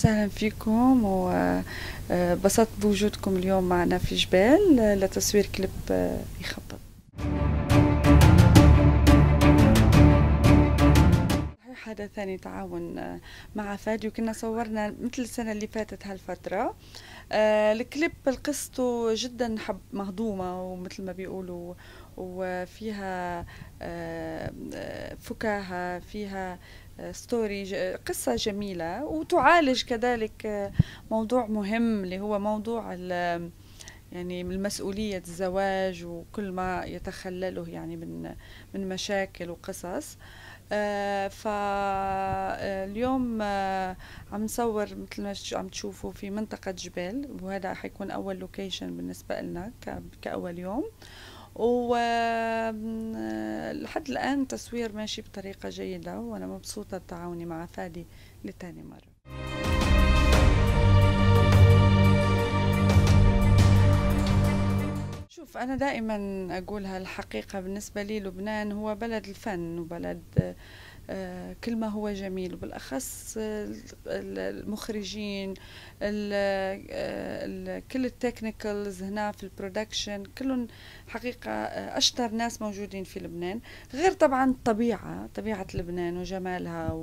وسهلا فيكم وبسطت بوجودكم اليوم معنا في جبال لتصوير كليب يخبط. هذا ثاني تعاون مع فادي، وكنا صورنا مثل السنة اللي فاتت هالفترة. الكليب قصته جدا مهضومة ومثل ما بيقولوا، وفيها فكاهة، فيها ستوري، قصة جميلة، وتعالج كذلك موضوع مهم اللي هو موضوع يعني من مسؤولية الزواج وكل ما يتخلله يعني من مشاكل وقصص. فاليوم عم نصور مثل ما عم تشوفوا في منطقة جبال، وهذا حيكون أول لوكيشن بالنسبة لنا كأول يوم. ولحد الآن التصوير ماشي بطريقة جيدة، وأنا مبسوطة بتعاوني مع فادي لتاني مرة. شوف، أنا دائما أقولها الحقيقة، بالنسبة لي لبنان هو بلد الفن وبلد كل ما هو جميل، وبالأخص المخرجين، كل التكنيكالز هنا في البرودكشن كلهم حقيقة أشطر ناس موجودين في لبنان، غير طبعا طبيعة لبنان وجمالها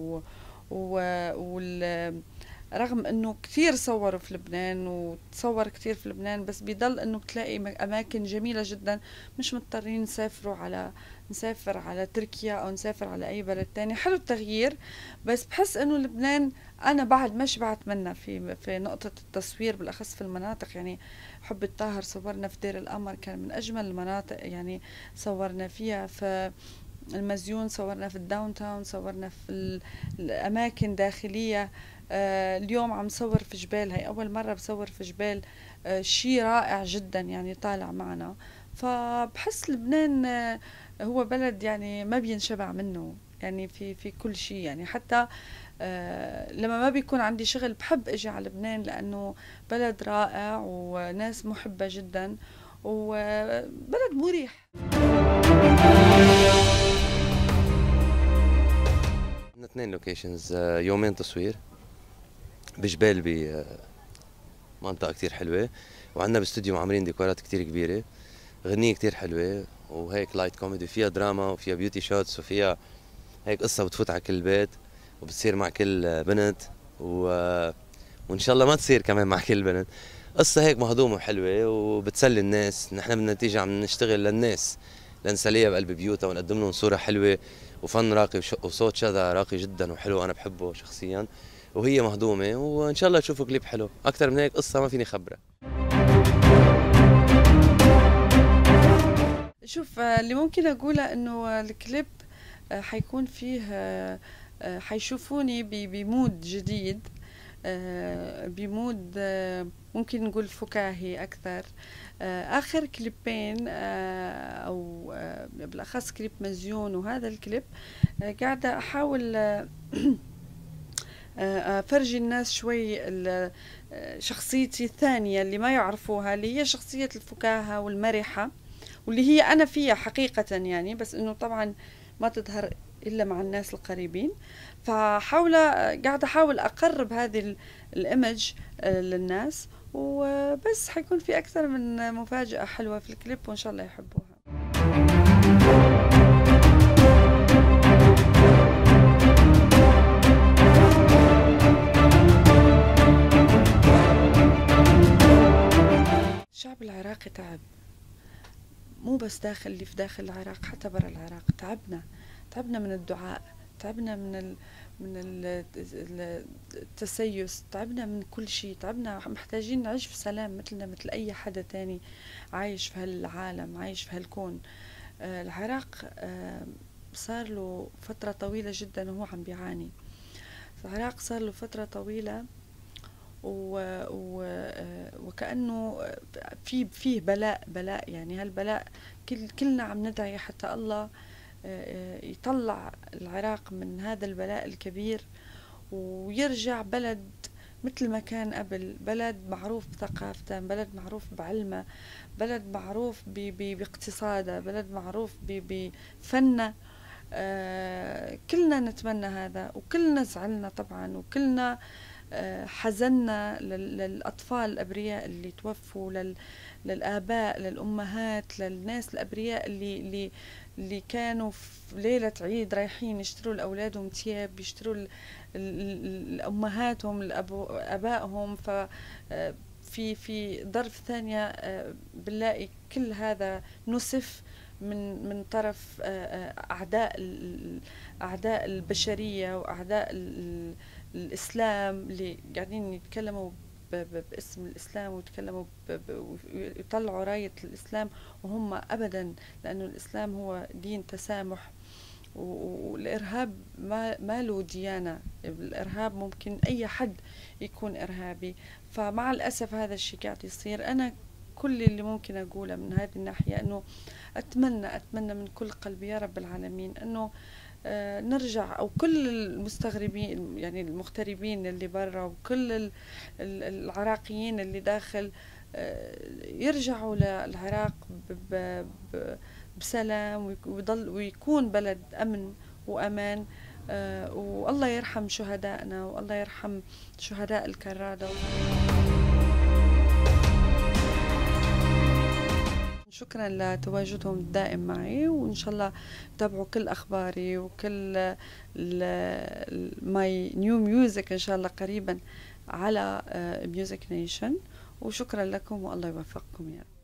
رغم انه كثير صوروا في لبنان وتصور كثير في لبنان، بس بيضل انه بتلاقي اماكن جميلة جدا، مش مضطرين نسافر على تركيا او نسافر على اي بلد تاني. حلو التغيير، بس بحس انه لبنان انا بعد ما شبعت منها في نقطة التصوير، بالاخص في المناطق. يعني حب الطاهر صورنا في دير القمر، كان من اجمل المناطق يعني صورنا فيها. في المزيون صورنا في الداون تاون، صورنا في الاماكن داخلية. اليوم عم صور في جبال، هي أول مرة بصور في جبال. شي رائع جدا يعني طالع معنا. فبحس لبنان هو بلد يعني ما بينشبع منه، يعني في كل شي. يعني حتى لما ما بيكون عندي شغل بحب اجي على لبنان، لأنه بلد رائع وناس محبة جدا وبلد مريح. عندنا 2 لوكيشنز، يومين تصوير بجبال بمنطقة كتير حلوة، وعندنا باستوديو عاملين ديكورات كتير كبيرة، غنية كتير حلوة، وهيك لايت كوميدي، فيها دراما وفيها بيوتي شوتس وفيها هيك قصة بتفوت على كل بيت وبتصير مع كل بنت وإن شاء الله ما تصير كمان مع كل بنت. قصة هيك مهضومة وحلوة وبتسلي الناس. نحن بالنتيجة عم نشتغل للناس، لنسليها بقلب بيوتها ونقدم لهم صورة حلوة وفن راقي وصوت شذا راقي جدا وحلو، أنا بحبه شخصيا، وهي مهضومة، وإن شاء الله تشوفوا كليب حلو. أكثر من هيك قصة ما فيني خبرها. شوف، اللي ممكن أقوله إنه الكليب حيكون فيه حيشوفوني بمود جديد، بمود ممكن نقول فكاهي أكثر. آخر كليبين أو بالأخص كليب مزيون وهذا الكليب قاعدة أحاول أفرجي الناس شوي شخصيتي الثانية اللي ما يعرفوها، اللي هي شخصية الفكاهة والمرحة، واللي هي أنا فيها حقيقة يعني، بس إنه طبعا ما تظهر إلا مع الناس القريبين. قاعدة أحاول أقرب هذه الإيمج للناس، وبس حيكون في أكثر من مفاجأة حلوة في الكليب، وإن شاء الله يحبوها. الشعب العراقي تعب، مو بس اللي في داخل العراق، حتى برا العراق تعبنا من الدعاء، تعبنا من التسيس، تعبنا من كل شيء، تعبنا محتاجين نعيش في سلام مثلنا مثل أي حدا تاني عايش في هالعالم، عايش في هالكون. العراق صار له فترة طويلة جدا وهو عم بيعاني. العراق صار له فترة طويلة وكأنه فيه بلاء يعني. هالبلاء كلنا عم ندعي حتى الله يطلع العراق من هذا البلاء الكبير، ويرجع بلد مثل ما كان قبل، بلد معروف بثقافته، بلد معروف بعلمه، بلد معروف باقتصاده، بلد معروف بفنه. كلنا نتمنى هذا، وكلنا زعلنا طبعا، وكلنا حزنا للأطفال الأبرياء اللي توفوا، للآباء، للأمهات، للناس الأبرياء اللي كانوا في ليلة عيد رايحين يشتروا لأولادهم ثياب، يشتروا لأمهاتهم، لأبائهم. ف في ظرف ثانية بنلاقي كل هذا نسف من طرف أعداء البشرية وأعداء الإسلام اللي قاعدين يتكلموا باسم الإسلام، ويتكلموا ويطلعوا راية الإسلام، وهم أبدا، لأنه الإسلام هو دين تسامح. والإرهاب ما له ديانة، الإرهاب ممكن أي حد يكون إرهابي. فمع الأسف هذا الشيء قاعد يصير. أنا كل اللي ممكن أقوله من هذه الناحية أنه أتمنى من كل قلبي يا رب العالمين أنه نرجع، أو كل المستغربين يعني المغتربين اللي برا، وكل العراقيين اللي داخل يرجعوا للعراق بسلام، ويكون بلد أمن وأمان. والله يرحم شهدائنا، والله يرحم شهداء الكرادة. شكرا لتواجدهم الدائم معي، وإن شاء الله تابعوا كل أخباري وكل ماي نيو ميوزك إن شاء الله قريبا على ميوزك نيشن. وشكرا لكم، والله يوفقكم يا رب.